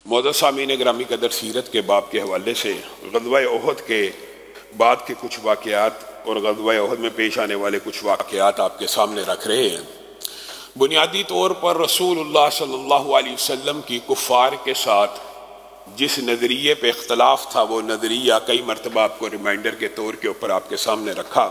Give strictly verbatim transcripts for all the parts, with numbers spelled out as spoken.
معزز سامعین گرامی قدر، سیرت کے باب کے حوالے سے غزوہ احد کے بعد کے کچھ واقعات اور غزوہ احد میں پیش آنے والے کچھ واقعات آپ کے سامنے رکھ رہے ہیں۔ بنیادی طور پر رسول اللہ صلی اللہ علیہ وسلم کی کفار کے ساتھ جس نظریے پہ اختلاف تھا، وہ نظریہ کئی مرتبہ آپ کو ریمائنڈر کے طور کے اوپر آپ کے سامنے رکھا۔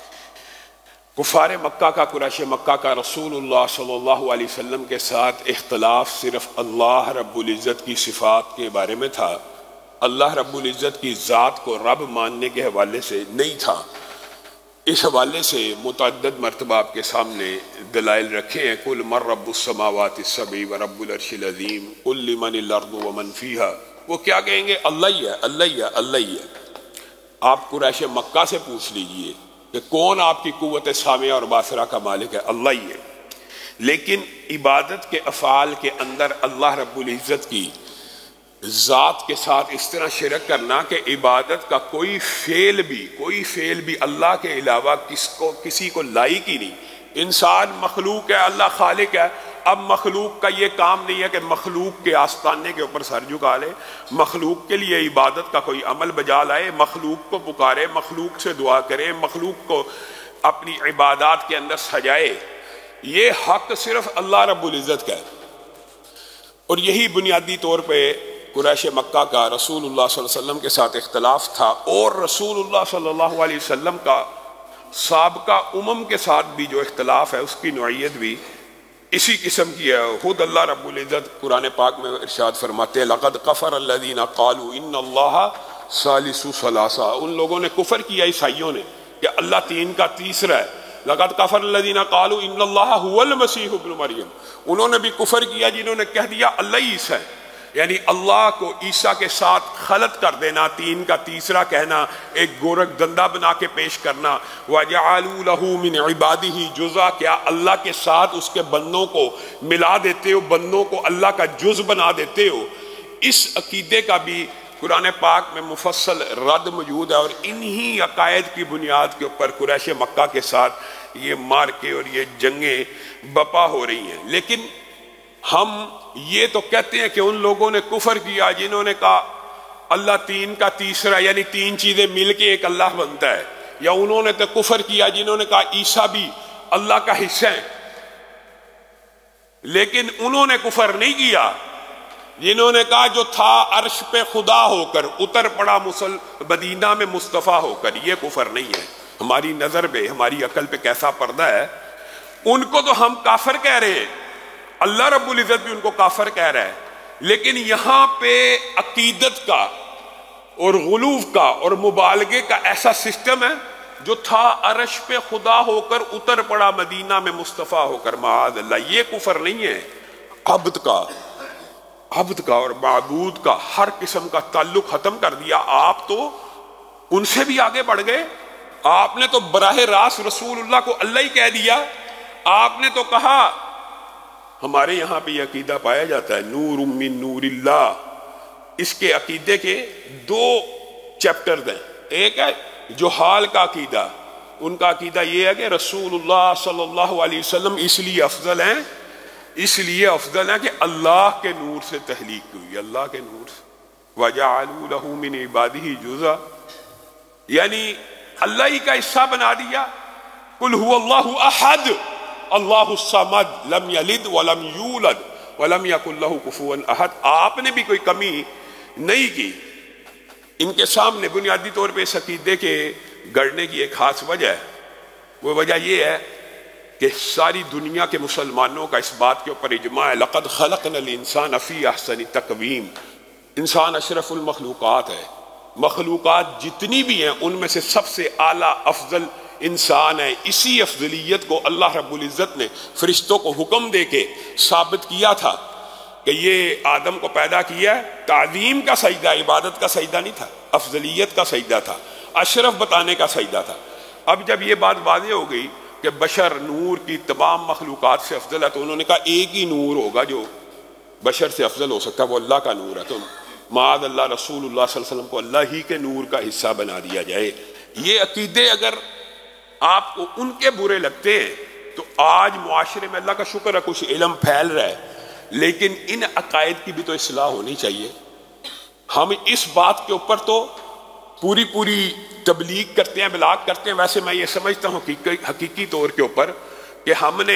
کفار مکہ کا، قریش مکہ کا رسول اللہ صلی اللہ علیہ وسلم کے ساتھ اختلاف صرف اللہ رب العزت کی صفات کے بارے میں تھا، اللہ رب العزت کی ذات کو رب ماننے کے حوالے سے نہیں تھا۔ اس حوالے سے متعدد مرتبہ آپ کے سامنے دلائل رکھے ہیں۔ قل من رب السماوات السبع ورب العرش العظیم قل لمن الارض ومن فیہا۔ وہ کیا کہیں گے؟ اللہ ہی ہے، اللہ ہی ہے، اللہ ہی ہے۔ آپ قریش مکہ سے پوچھ لیجئے کہ کون آپ کی قوت سامعہ اور باصرہ کا مالک ہے؟ اللہ ہی ہے۔ لیکن عبادت کے افعال کے اندر اللہ رب العزت کی ذات کے ساتھ اس طرح شرک کرنا کہ عبادت کا کوئی فعل بھی کوئی فعل بھی اللہ کے علاوہ کس کو کسی کو لائق ہی نہیں۔ انسان مخلوق ہے، اللہ خالق ہے۔ اب مخلوق کا یہ کام نہیں ہے کہ مخلوق کے آستانے کے اوپر سر جھکا لے، مخلوق کے لیے عبادت کا کوئی عمل بجا لائے، مخلوق کو پکارے، مخلوق سے دعا کرے، مخلوق کو اپنی عبادات کے اندر سجائے۔ یہ حق صرف اللہ رب العزت کا ہے۔ اور یہی بنیادی طور پہ قریش مکہ کا رسول اللہ صلی اللہ علیہ وسلم کے ساتھ اختلاف تھا، اور رسول اللہ صلی اللہ علیہ وسلم کا سابقہ امم کے ساتھ بھی جو اختلاف ہے اس کی نوعیت بھی اسی قسم کی ہے۔ خود اللہ رب العزت قرآن پاک میں ارشاد فرماتے ہیں لَقَدْ كَفَرَ الَّذِينَ قَالُوا إِنَّ اللَّهَ ثَالِثُ ثَلَاثَةٍ۔ ان لوگوں نے کفر کیا عیسائیوں نے کہ اللہ تین کا تیسرا ہے۔ لَقَدْ كَفَرَ الَّذِينَ قَالُوا إِنَّ اللَّهَ هُوَ الْمَسِيحُ ابْنُ مَرْيَمَ۔ انہوں نے بھی کفر کیا جنہوں نے کہہ دیا اللہ عیسیٰ ہے، یعنی اللہ کو عیسیٰ کے ساتھ خلط کر دینا، تین کا تیسرا کہنا، ایک گورک دندہ بنا کے پیش کرنا۔ وَجَعَلُوا لَهُ مِنْ عِبَادِهِ جُزْءًا، کیا اللہ کے ساتھ اس کے بندوں کو ملا دیتے ہو، بندوں کو اللہ کا جز بنا دیتے ہو۔ اس عقیدے کا بھی قرآن پاک میں مفصل رد موجود ہے، اور انہی عقائد کی بنیاد کے اوپر قریش مکہ کے ساتھ یہ مارکے اور یہ جنگیں بپا ہو رہی ہیں۔ لیکن ہم یہ تو کہتے ہیں کہ ان لوگوں نے کفر کیا جنہوں نے کہا اللہ تین کا تیسرا، یعنی تین چیزیں مل کے ایک اللہ بنتا ہے، یا انہوں نے تو کفر کیا جنہوں نے کہا عیسیٰ بھی اللہ کا حصہ ہے۔ لیکن انہوں نے کفر نہیں کیا جنہوں نے کہا جو تھا عرش پہ خدا ہو کر اتر پڑا مسل مدینہ میں مصطفیٰ ہو کر، یہ کفر نہیں ہے۔ ہماری نظر پہ، ہماری عقل پہ کیسا پردہ ہے۔ ان کو تو ہم کافر کہہ رہے ہیں، اللہ رب العزت بھی ان کو کافر کہہ رہا ہے، لیکن یہاں پہ عقیدت کا اور غلو کا اور مبالغے کا ایسا سسٹم ہے جو تھا عرش پہ خدا ہو کر اتر پڑا مدینہ میں مصطفیٰ ہو کر، معاذ اللہ۔ یہ کفر نہیں ہے۔ عبد کا عبد کا اور معبود کا ہر قسم کا تعلق ختم کر دیا۔ آپ تو ان سے بھی آگے بڑھ گئے۔ آپ نے تو براہ راست رسول اللہ کو اللہ ہی کہہ دیا۔ آپ نے تو کہا، ہمارے یہاں پہ یہ عقیدہ پایا جاتا ہے نور من نور اللہ۔ اس کے عقیدے کے دو چیپٹرز ہیں۔ ایک ہے جہال کا عقیدہ، ان کا عقیدہ یہ ہے کہ رسول اللہ صلی اللہ علیہ وسلم اس لیے افضل ہیں اس لیے افضل ہیں کہ اللہ کے نور سے تخلیق ہوئی، اللہ کے نور سے۔ وَجَعَلُوا لَهُ مِنْ عِبَادِهِ جُزْءًا، یعنی اللہ ہی کا حصہ بنا دیا۔ قُلْ هُوَ اللَّهُ أَحَدٌ اللہ الصمد لم یلد ولم یولد ولم یکن لہ کفوا احد۔ آپ نے بھی کوئی کمی نہیں کی۔ ان کے سامنے بنیادی طور پہ اس عقیدے کے گڑنے کی ایک خاص وجہ ہے۔ وہ وجہ یہ ہے کہ ساری دنیا کے مسلمانوں کا اس بات کے اوپر اجماع ہے لقد خلقنا الانسان فی احسن تقویم۔ انسان اشرف المخلوقات ہے۔ مخلوقات جتنی بھی ہیں ان میں سے سب سے اعلیٰ افضل انسان ہے۔ اسی افضلیت کو اللہ رب العزت نے فرشتوں کو حکم دے کے ثابت کیا تھا کہ یہ آدم کو پیدا کیا ہے، تعظیم کا سجدہ، عبادت کا سجدہ نہیں تھا، افضلیت کا سجدہ تھا، اشرف بتانے کا سجدہ تھا۔ اب جب یہ بات واضح ہو گئی کہ بشر نور کی تمام مخلوقات سے افضل ہے، تو انہوں نے کہا ایک ہی نور ہوگا جو بشر سے افضل ہو سکتا ہے، وہ اللہ کا نور ہے۔ تو معاذ اللہ رسول اللہ صلی اللہ علیہ وسلم کو اللہ ہی کے نور کا حصہ بنا دیا جائے۔ یہ عقیدے اگر آپ کو ان کے برے لگتے ہیں تو آج معاشرے میں اللہ کا شکر ہے کچھ علم پھیل رہا ہے، لیکن ان عقائد کی بھی تو اصلاح ہونی چاہیے. ہم اس بات کے اوپر تو پوری پوری تبلیغ کرتے ہیں، بلاغ کرتے ہیں. ویسے میں یہ سمجھتا ہوں حقیقی حقیقی طور کے اوپر کہ ہم نے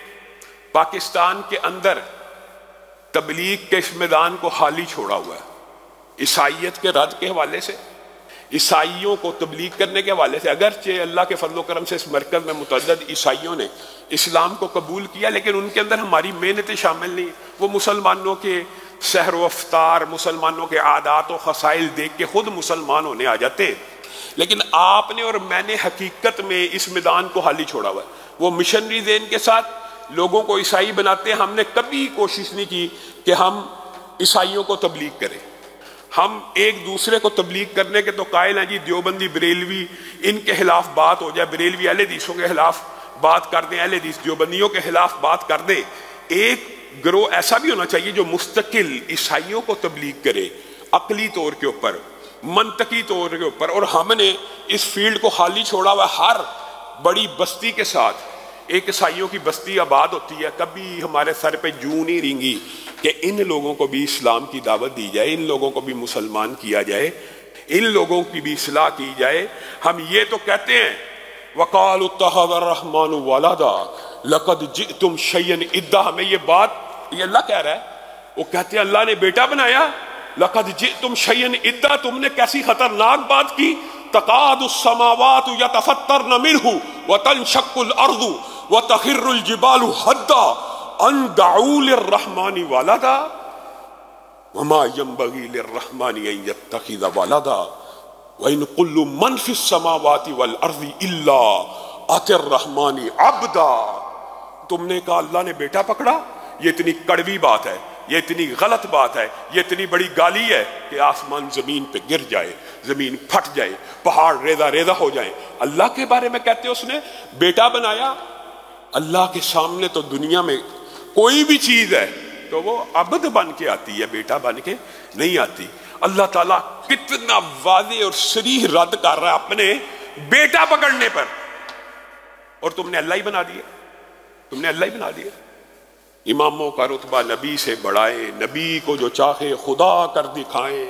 پاکستان کے اندر تبلیغ کے اس میدان کو خالی چھوڑا ہوا ہے. عیسائیت کے رد کے حوالے سے، عیسائیوں کو تبلیغ کرنے کے حوالے سے، اگرچہ اللہ کے فضل و کرم سے اس مرکز میں متعدد عیسائیوں نے اسلام کو قبول کیا، لیکن ان کے اندر ہماری محنتیں شامل نہیں. وہ مسلمانوں کے سحر و افطار، مسلمانوں کے عادات و خصائل دیکھ کے خود مسلمان ہونے آ جاتے. لیکن آپ نے اور میں نے حقیقت میں اس میدان کو خالی چھوڑا ہوا ہے. وہ مشنری ذہن کے ساتھ لوگوں کو عیسائی بناتے ہیں. ہم نے کبھی کوشش نہیں کی کہ ہم عیسائیوں کو تبلیغ کریں. ہم ایک دوسرے کو تبلیغ کرنے کے تو قائل ہیں جی، دیوبندی بریلوی ان کے خلاف بات ہو جائے، بریلوی اہل حدیثوں کے خلاف بات کر دیں، اہل حدیث دیوبندیوں کے خلاف بات کر دیں. ایک گروہ ایسا بھی ہونا چاہیے جو مستقل عیسائیوں کو تبلیغ کرے، عقلی طور کے اوپر، منطقی طور کے اوپر. اور ہم نے اس فیلڈ کو خالی چھوڑا ہوا. ہر بڑی بستی کے ساتھ ایک عیسائیوں کی بستی آباد ہوتی ہے. کبھی ہمارے سر پہ جوں نہیں رینگی کہ ان لوگوں کو بھی اسلام کی دعوت دی جائے، ان لوگوں کو بھی مسلمان کیا جائے، ان لوگوں کی بھی اصلاح کی جائے. ہم یہ تو کہتے ہیں وَقَالُوا اتَّخَذَ الرَّحْمَنُ وَلَدًا لَقَدْ جِئْتُمْ شَيْئًا اِدًّا. ہمیں یہ بات یہ اللہ کہہ رہا ہے. وہ کہتے ہیں اللہ نے بیٹا بنایا. لَقَدْ جِئْتُمْ شَيْئًا اِدًّا. تم نے کیسی خطرناک بات کی. تَكَادُ السَّمَاوَاتُ يَتَفَطَّرْنَ مِنْهُ وَتَنشَقُّ الْأَرْضُ وَتَخِرُّ الْجِبَالُ هَدًّا ان دعوا للرحمن ولدا وما ينبغي للرحمن ان يتخذ ولدا وان كل من في السماوات والارض الا اتى الرحمن عبدا. تم نے کہا اللہ نے بیٹا پکڑا. یہ اتنی کڑوی بات ہے، یہ اتنی غلط بات ہے، یہ اتنی بڑی گالی ہے کہ آسمان زمین پہ گر جائے، زمین پھٹ جائے، پہاڑ ریزہ ریزہ ہو جائیں. اللہ کے بارے میں کہتے اس نے بیٹا بنایا. اللہ کے سامنے تو دنیا میں کوئی بھی چیز ہے تو وہ عبد بن کے آتی ہے، بیٹا بن کے نہیں آتی. اللہ تعالیٰ کتنا واضح اور صریح رد کر رہا ہے اپنے بیٹا پکڑنے پر. اور تم نے اللہ ہی بنا دیا، تم نے اللہ ہی بنا دیا. اماموں کا رتبہ نبی سے بڑھائیں، نبی کو جو چاہے خدا کر دکھائیں.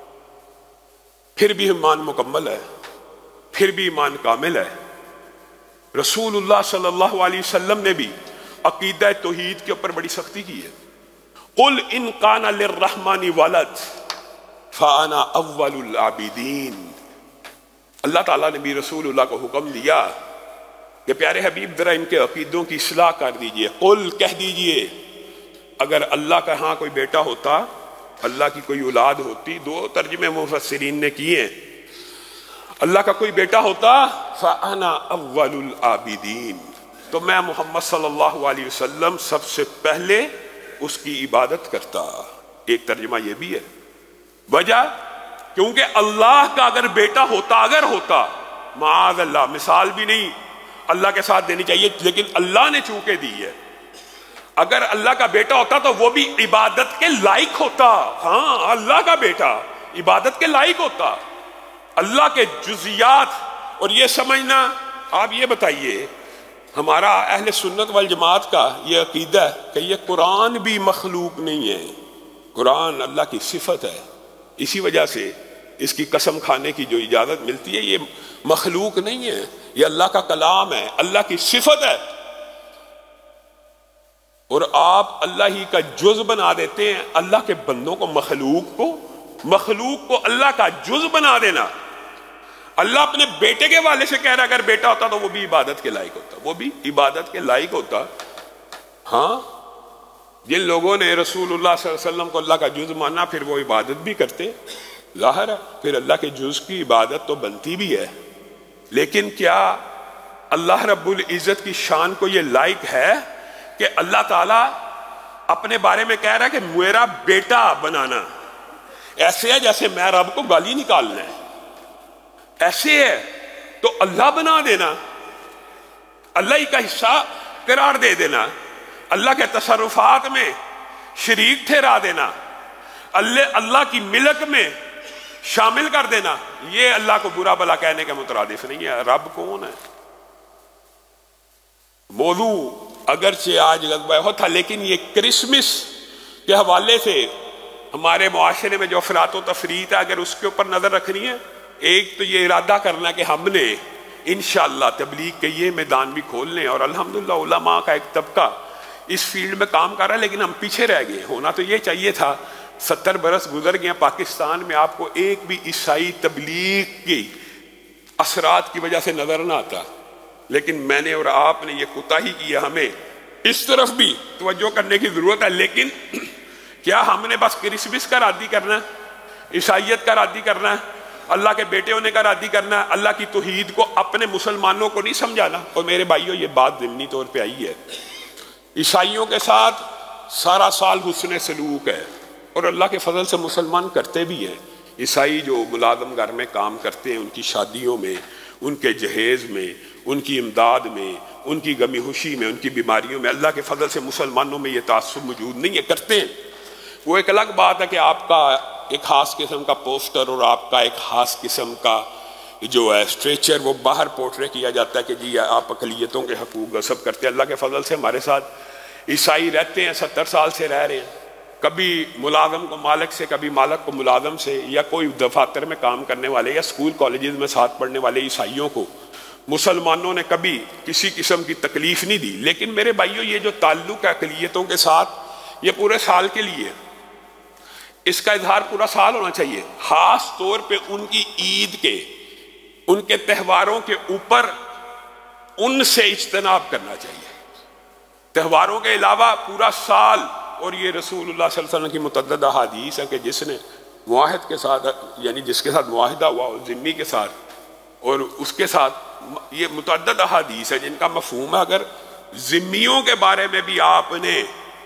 پھر بھی ایمان مکمل ہے، پھر بھی ایمان کامل ہے. رسول اللہ صلی اللہ علیہ وسلم نے بھی عقیدہ توحید کے اوپر بڑی سختی کی ہے. قل ان کان للرحمن ولد فانا اول العابدین. اللہ تعالیٰ نے بھی رسول اللہ کو حکم دیا کہ پیارے حبیب ذرا ان کے عقیدوں کی اصلاح کر دیجئے. قل کہہ دیجئے اگر اللہ کا ہاں کوئی بیٹا ہوتا، اللہ کی کوئی اولاد ہوتی. دو ترجمے مفسرین نے کیے ہیں. اللہ کا کوئی بیٹا ہوتا فانا اول العابدین، تو میں محمد صلی اللہ علیہ وسلم سب سے پہلے اس کی عبادت کرتا. ایک ترجمہ یہ بھی ہے. وجہ کیونکہ اللہ کا اگر بیٹا ہوتا، اگر ہوتا، معاذ اللہ، مثال بھی نہیں اللہ کے ساتھ دینی چاہیے، لیکن اللہ نے چونکہ دی ہے. اگر اللہ کا بیٹا ہوتا تو وہ بھی عبادت کے لائق ہوتا. ہاں، اللہ کا بیٹا عبادت کے لائق ہوتا. اللہ کے جزیات. اور یہ سمجھنا، آپ یہ بتائیے، ہمارا اہل سنت والجماعت کا یہ عقیدہ ہے کہ یہ قرآن بھی مخلوق نہیں ہے. قرآن اللہ کی صفت ہے، اسی وجہ سے اس کی قسم کھانے کی جو اجازت ملتی ہے یہ مخلوق نہیں ہے، یہ اللہ کا کلام ہے، اللہ کی صفت ہے. اور آپ اللہ ہی کا جز بنا دیتے ہیں. اللہ کے بندوں کو مخلوق کو مخلوق کو اللہ کا جز بنا دینا. اللہ اپنے بیٹے کے والے سے کہہ رہا اگر بیٹا ہوتا تو وہ بھی عبادت کے لائق ہوتا، وہ بھی عبادت کے لائق ہوتا. ہاں، جن لوگوں نے رسول اللہ صلی اللہ علیہ وسلم کو اللہ کا جز مانا پھر وہ عبادت بھی کرتے، ظاہر ہے پھر اللہ کے جز کی عبادت تو بنتی بھی ہے. لیکن کیا اللہ رب العزت کی شان کو یہ لائق ہے کہ اللہ تعالیٰ اپنے بارے میں کہہ رہا ہے کہ میرا بیٹا بنانا؟ ایسے ہے جیسے میں رب کو گالی نکالنا ہے. ایسے ہے تو اللہ بنا دینا، اللہ ہی کا حصہ قرار دے دینا، اللہ کے تصرفات میں شریک ٹھہرا دینا، اللہ اللہ کی ملک میں شامل کر دینا، یہ اللہ کو برا بلا کہنے کے مترادف نہیں ہے. رب کون ہے؟ موضوع اگرچہ آج غزوہ احد تھا، لیکن یہ کرسمس کے حوالے سے ہمارے معاشرے میں جو افراط و تفریط ہے اگر اس کے اوپر نظر رکھنی ہے، ایک تو یہ ارادہ کرنا کہ ہم نے انشاءاللہ تبلیغ کے یہ میدان بھی کھول لیں، اور الحمدللہ علماء کا ایک طبقہ اس فیلڈ میں کام کر رہا ہے، لیکن ہم پیچھے رہ گئے۔ ہونا تو یہ چاہیے تھا، ستر برس گزر گئے پاکستان میں آپ کو ایک بھی عیسائی تبلیغ کی اثرات کی وجہ سے نظر نہ آتا، لیکن میں نے اور آپ نے یہ کوتاہی کیا۔ ہمیں اس طرف بھی توجہ کرنے کی ضرورت ہے، لیکن کیا ہم نے بس کرسمس کا رادی کرنا ہے، عیسائیت کا رادی کرنا ہے، اللہ کے بیٹے ہونے کا رادی کرنا ہے، اللہ کی توحید کو اپنے مسلمانوں کو نہیں سمجھانا؟ اور میرے بھائیوں یہ بات ضمنی طور پہ آئی ہے، عیسائیوں کے ساتھ سارا سال حسن سلوک ہے، اور اللہ کے فضل سے مسلمان کرتے بھی ہیں۔ عیسائی جو ملازم گھر میں کام کرتے ہیں، ان کی شادیوں میں، ان کے جہیز میں، ان کی امداد میں، ان کی غمی خوشی میں، ان کی بیماریوں میں، اللہ کے فضل سے مسلمانوں میں یہ تعصب موجود نہیں ہے، کرتے ہیں۔ وہ ایک الگ بات ہے کہ آپ کا ایک خاص قسم کا پوسٹر اور آپ کا ایک خاص قسم کا جو ہے اسٹریچر وہ باہر پورٹرے کیا جاتا ہے کہ جی آپ اقلیتوں کے حقوق غصب کرتے ہیں۔ اللہ کے فضل سے ہمارے ساتھ عیسائی رہتے ہیں، ستر سال سے رہ رہے ہیں، کبھی ملازم کو مالک سے، کبھی مالک کو ملازم سے، یا کوئی دفاتر میں کام کرنے والے یا اسکول کالجز میں ساتھ پڑھنے والے عیسائیوں کو مسلمانوں نے کبھی کسی قسم کی تکلیف نہیں دی۔ لیکن میرے بھائیوں یہ جو تعلق ہے اقلیتوں کے ساتھ یہ پورے سال کے لیے، اس کا اظہار پورا سال ہونا چاہیے، خاص طور پہ ان کی عید کے، ان کے تہواروں کے اوپر ان سے اجتناب کرنا چاہیے۔ تہواروں کے علاوہ پورا سال، اور یہ رسول اللہ صلی اللہ علیہ وسلم کی متعدد احادیث ہے کہ جس نے معاہد کے ساتھ، یعنی جس کے ساتھ معاہدہ ہوا ذمی کے ساتھ، اور اس کے ساتھ یہ متعدد احادیث ہے جن کا مفہوم ہے اگر ذمیوں کے بارے میں بھی آپ نے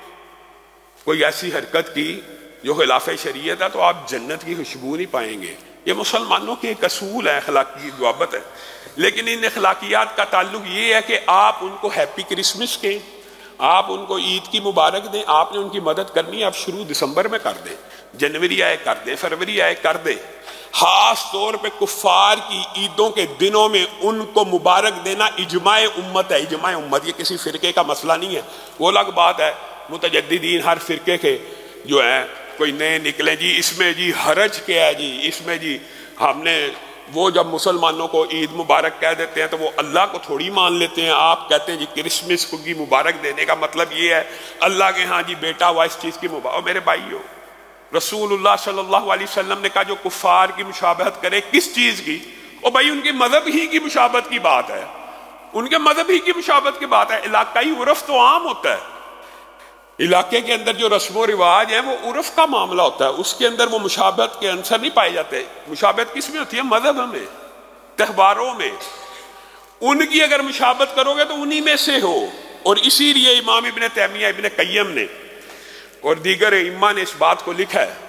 کوئی ایسی حرکت کی جو خلاف شریعت ہے تو آپ جنت کی خوشبو نہیں پائیں گے۔ یہ مسلمانوں کے ایک اصول ہے، اخلاقی ضوابط ہے، لیکن ان اخلاقیات کا تعلق یہ ہے کہ آپ ان کو ہیپی کرسمس کہیں، آپ ان کو عید کی مبارک دیں، آپ نے ان کی مدد کرنی ہے، آپ شروع دسمبر میں کر دیں، جنوری آئے کر دیں، فروری آئے کر دیں۔ خاص طور پہ کفار کی عیدوں کے دنوں میں ان کو مبارک دینا اجماع امت ہے، اجماع امت، یہ کسی فرقے کا مسئلہ نہیں ہے۔ وہ الگ بات ہے متجددین ہر فرقے کے جو ہیں کوئی نئے نکلیں جی اس میں جی حرج کیا ہے جی اس میں جی ہم نے، وہ جب مسلمانوں کو عید مبارک کہہ دیتے ہیں تو وہ اللہ کو تھوڑی مان لیتے ہیں۔ آپ کہتے ہیں جی کرسمس کو کی مبارک دینے کا مطلب یہ ہے اللہ کے ہاں جی بیٹا ہوا اس چیز کی مبارک۔ میرے بھائیو، رسول اللہ صلی اللہ علیہ وسلم نے کہا جو کفار کی مشابہت کرے کس چیز کی، اور بھائی ان کے مذہب ہی کی مشابہت کی بات ہے، ان کے مذہب ہی کی مشابہت کی بات ہے۔ علاقائی عرف تو عام ہوتا ہے، علاقے کے اندر جو رسم و رواج ہیں وہ عرف کا معاملہ ہوتا ہے، اس کے اندر وہ مشابہت کے عنصر نہیں پائے جاتے۔ مشابہت کس میں ہوتی ہے؟ مذہب میں، تہواروں میں۔ ان کی اگر مشابہت کرو گے تو انہی میں سے ہو، اور اسی لیے امام ابن تیمیہ، ابن قیم نے اور دیگر ائمہ نے اس بات کو لکھا ہے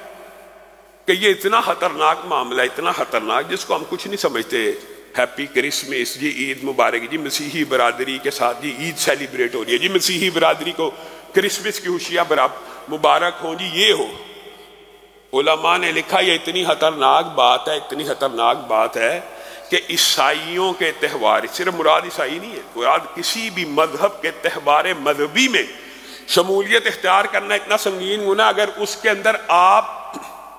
کہ یہ اتنا خطرناک معاملہ، اتنا خطرناک جس کو ہم کچھ نہیں سمجھتے۔ ہیپی کرسمس جی، عید مبارک جی، مسیحی برادری کے ساتھ جی عید سیلیبریٹ ہو رہی ہے جی، مسیحی برادری کو کرسمس کی خوشیاں مبارک ہوں جی، یہ ہو۔ علماء نے لکھا یہ اتنی خطرناک بات ہے، اتنی خطرناک بات ہے کہ عیسائیوں کے تہوار، صرف مراد عیسائی نہیں ہے، مراد کسی بھی مذہب کے تہوار مذہبی میں شمولیت اختیار کرنا اتنا سنگین گناہ اگر اس کے اندر آپ،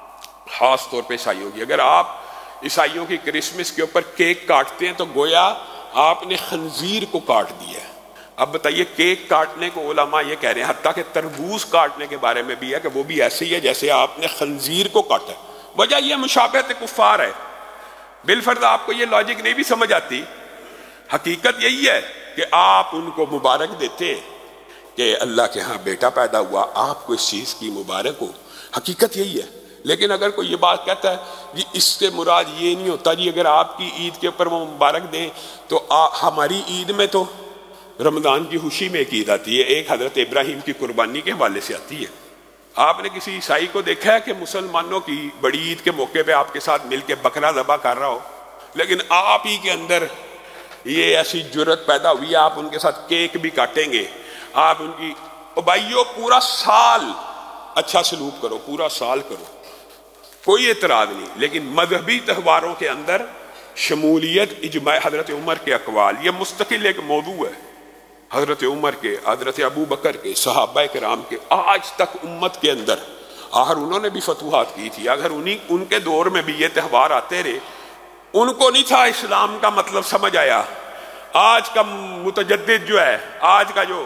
خاص طور پہ عیسائیوں کی، اگر آپ عیسائیوں کی کرسمس کے اوپر کیک کاٹتے ہیں تو گویا آپ نے خنزیر کو کاٹ دیا ہے۔ اب بتائیے کیک کاٹنے کو علماء یہ کہہ رہے ہیں، حتیٰ کہ تربوز کاٹنے کے بارے میں بھی ہے کہ وہ بھی ایسے ہی ہے جیسے آپ نے خنزیر کو کاٹا ہے۔ وجہ یہ مشابہت کفار ہے۔ بالفرض آپ کو یہ لاجک نہیں بھی سمجھ آتی، حقیقت یہی ہے کہ آپ ان کو مبارک دیتے کہ اللہ کے ہاں بیٹا پیدا ہوا، آپ کو اس چیز کی مبارک ہو، حقیقت یہی ہے۔ لیکن اگر کوئی یہ بات کہتا ہے جی اس سے مراد یہ نہیں ہوتا جی اگر آپ کی عید کے اوپر وہ مبارک دیں تو ہماری عید میں تو رمضان کی خوشی میں ایک عید آتی ہے، ایک حضرت ابراہیم کی قربانی کے حوالے سے آتی ہے۔ آپ نے کسی عیسائی کو دیکھا ہے کہ مسلمانوں کی بڑی عید کے موقع پہ آپ کے ساتھ مل کے بکرا ذبح کر رہا ہو؟ لیکن آپ ہی کے اندر یہ ایسی جرت پیدا ہوئی ہے آپ ان کے ساتھ کیک بھی کاٹیں گے، آپ ان کی، بھائیو پورا سال اچھا سلوک کرو، پورا سال کرو، کوئی اعتراض نہیں، لیکن مذہبی تہواروں کے اندر شمولیت، اجماع حضرت عمر کے اقوال، یہ مستقل ایک موضوع ہے۔ حضرت عمر کے، حضرت ابو بکر کے، صحابہ کرام کے، آج تک امت کے اندر، آخر انہوں نے بھی فتوحات کی تھی، اگر انہی ان کے دور میں بھی یہ تہوار آتے رہے، ان کو نہیں تھا اسلام کا مطلب سمجھ آیا۔ آج کا متجدد جو ہے، آج کا جو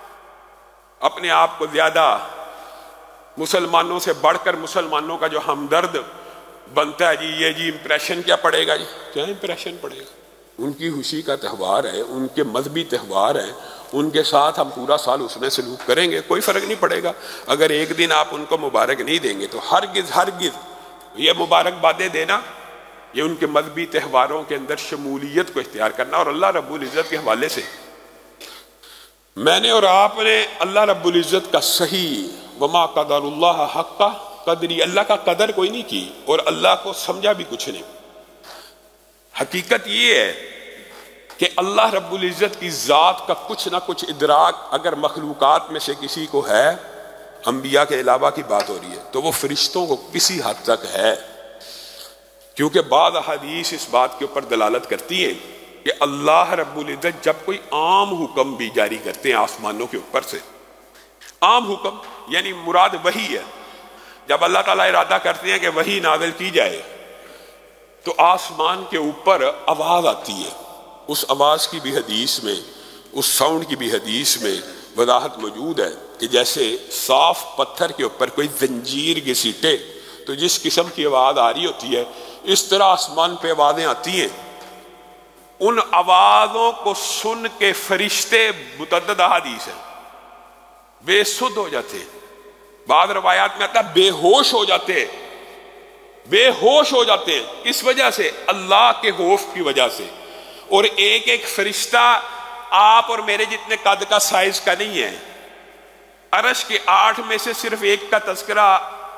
اپنے آپ کو زیادہ مسلمانوں سے بڑھ کر مسلمانوں کا جو ہمدرد بنتا ہے، جی یہ جی امپریشن کیا پڑے گا، جی کیا امپریشن پڑے گا؟ ان کی خوشی کا تہوار ہے، ان کے مذہبی تہوار ہے، ان کے ساتھ ہم پورا سال اس میں سلوک کریں گے، کوئی فرق نہیں پڑے گا۔ اگر ایک دن آپ ان کو مبارک نہیں دیں گے تو ہرگز ہرگز یہ مبارکبادیں دینا، یہ ان کے مذہبی تہواروں کے اندر شمولیت کو اختیار کرنا۔ اور اللہ رب العزت کے حوالے سے میں نے اور آپ نے اللہ رب العزت کا صحیح وما قدر اللہ حق کا قدری، اللہ کا قدر کوئی نہیں کی اور اللہ کو سمجھا بھی کچھ نہیں۔ حقیقت یہ ہے کہ اللہ رب العزت کی ذات کا کچھ نہ کچھ ادراک اگر مخلوقات میں سے کسی کو ہے، انبیاء کے علاوہ کی بات ہو رہی ہے، تو وہ فرشتوں کو کسی حد تک ہے، کیونکہ بعض احادیث اس بات کے اوپر دلالت کرتی ہیں کہ اللہ رب العزت جب کوئی عام حکم بھی جاری کرتے ہیں آسمانوں کے اوپر سے، عام حکم یعنی مراد وحی ہے، جب اللہ تعالیٰ ارادہ کرتے ہیں کہ وحی نازل کی جائے تو آسمان کے اوپر آواز آتی ہے، اس آواز کی بھی حدیث میں، اس ساؤنڈ کی بھی حدیث میں وضاحت موجود ہے کہ جیسے صاف پتھر کے اوپر کوئی زنجیر گھسیٹے تو جس قسم کی آواز آ رہی ہوتی ہے، اس طرح آسمان پہ آوازیں آتی ہیں۔ ان آوازوں کو سن کے فرشتے، متعدد احادیث ہیں، بے سدھ ہو جاتے ہیں، بعض روایات میں آتا ہے بے ہوش ہو جاتے ہیں، بے ہوش ہو جاتے ہیں۔ کس وجہ سے؟ اللہ کے خوف کی وجہ سے۔ اور ایک ایک فرشتہ آپ اور میرے جتنے قد کا سائز کا نہیں ہے، عرش کے آٹھ میں سے صرف ایک کا تذکرہ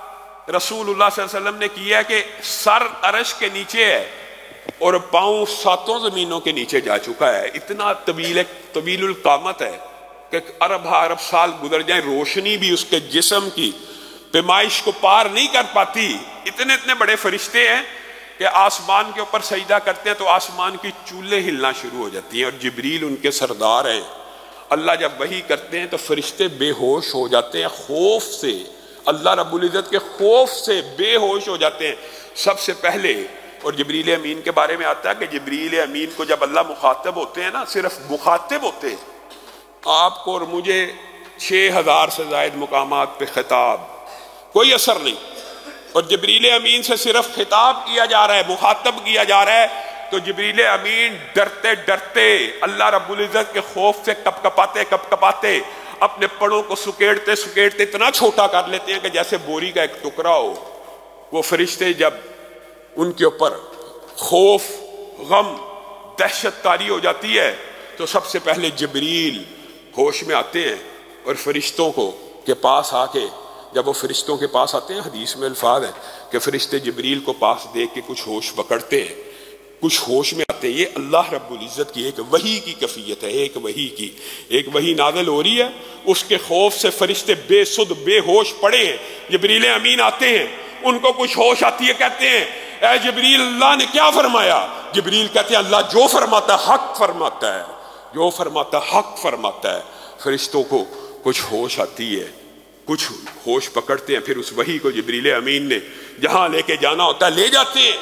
رسول اللہ صلی اللہ علیہ وسلم نے کیا کہ سر عرش کے نیچے ہے اور پاؤں ساتوں زمینوں کے نیچے جا چکا ہے، اتنا طویل طویل القامت ہے کہ ارب ارب سال گزر جائیں، روشنی بھی اس کے جسم کی پیمائش کو پار نہیں کر پاتی۔ اتنے اتنے بڑے فرشتے ہیں کہ آسمان کے اوپر سجدہ کرتے ہیں تو آسمان کی چولیں ہلنا شروع ہو جاتی ہیں، اور جبریل ان کے سردار ہیں۔ اللہ جب وحی کرتے ہیں تو فرشتے بے ہوش ہو جاتے ہیں، خوف سے، اللہ رب العزت کے خوف سے بے ہوش ہو جاتے ہیں سب سے پہلے۔ اور جبریل امین کے بارے میں آتا ہے کہ جبریل امین کو جب اللہ مخاطب ہوتے ہیں نا، صرف مخاطب ہوتے ہیں، آپ کو اور مجھے چھ ہزار سے زائد مقامات پہ خطاب، کوئی اثر نہیں، اور جبریل امین سے صرف خطاب کیا جا رہا ہے، مخاطب کیا جا رہا ہے، تو جبریل امین ڈرتے ڈرتے اللہ رب العزت کے خوف سے کپ کپاتے کپ کپاتے اپنے پڑوں کو سکیڑتے سکیڑتے اتنا چھوٹا کر لیتے ہیں کہ جیسے بوری کا ایک ٹکڑا ہو۔ وہ فرشتے جب ان کے اوپر خوف، غم، دہشت طاری ہو جاتی ہے تو سب سے پہلے جبریل ہوش میں آتے ہیں اور فرشتوں کو کے پاس آ کے، جب وہ فرشتوں کے پاس آتے ہیں، حدیث میں الفاظ ہے کہ فرشتے جبریل کو پاس دیکھ کے کچھ ہوش پکڑتے ہیں، کچھ ہوش میں آتے ہیں۔ یہ اللہ رب العزت کی ایک وحی کی کیفیت ہے، ایک وحی کی ایک وحی نازل ہو رہی ہے، اس کے خوف سے فرشتے بے سدھ بے ہوش پڑے ہیں۔ جبریل امین آتے ہیں، ان کو کچھ ہوش آتی ہے، کہتے ہیں اے جبریل اللہ نے کیا فرمایا؟ جبریل کہتے ہیں اللہ جو فرماتا ہے حق فرماتا ہے، جو فرماتا ہے حق فرماتا ہے۔ فرشتوں کو کچھ ہوش آتی ہے، کچھ ہوش پکڑتے ہیں، پھر اس وحی کو جبریل امین نے جہاں لے کے جانا ہوتا ہے لے جاتے ہیں۔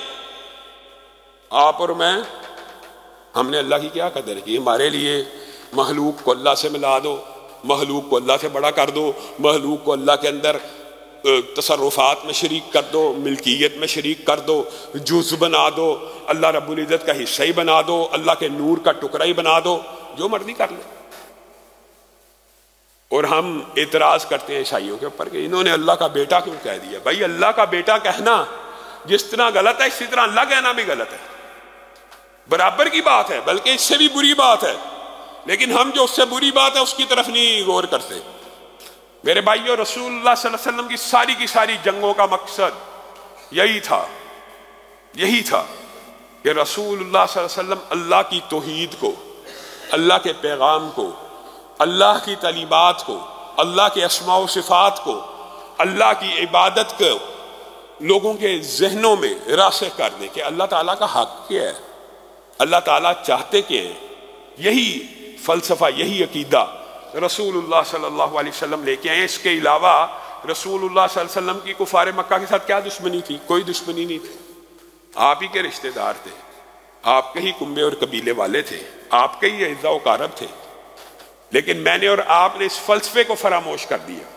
آپ اور میں، ہم نے اللہ کی کیا قدر کی؟ ہمارے لیے مخلوق کو اللہ سے ملا دو، مخلوق کو اللہ سے بڑا کر دو، مخلوق کو اللہ کے اندر تصرفات میں شریک کر دو، ملکیت میں شریک کر دو، جز بنا دو، اللہ رب العزت کا حصہ ہی بنا دو، اللہ کے نور کا ٹکڑا ہی بنا دو، جو مرضی کر لو۔ اور ہم اعتراض کرتے ہیں عیسائیوں کے اوپر کہ انہوں نے اللہ کا بیٹا کیوں کہہ دیا؟ بھائی اللہ کا بیٹا کہنا جس طرح غلط ہے اسی طرح اللہ کہنا بھی غلط ہے، برابر کی بات ہے، بلکہ اس سے بھی بری بات ہے، لیکن ہم جو اس سے بری بات ہے اس کی طرف نہیں غور کرتے۔ میرے بھائیو، رسول اللہ صلی اللہ علیہ وسلم کی ساری کی ساری جنگوں کا مقصد یہی تھا یہی تھا کہ رسول اللہ صلی اللہ علیہ وسلم اللہ کی توحید کو، اللہ کے پیغام کو، اللہ کی تعلیمات کو، اللہ کے اسماء و صفات کو، اللہ کی عبادت کو لوگوں کے ذہنوں میں راسخ کر دیں کہ اللہ تعالیٰ کا حق کیا ہے، اللہ تعالیٰ چاہتے کیا ہیں۔ یہی فلسفہ، یہی عقیدہ رسول اللہ صلی اللہ علیہ وسلم لے کے آئے۔ اس کے علاوہ رسول اللہ صلی اللہ علیہ وسلم کی کفار مکہ کے ساتھ کیا دشمنی تھی؟ کوئی دشمنی نہیں تھی، آپ ہی کے رشتہ دار تھے، آپ کے ہی کنبے اور قبیلے والے تھے، آپ کے ہی اعزاء و اقارب تھے، لیکن میں نے اور آپ نے اس فلسفے کو فراموش کر دیا۔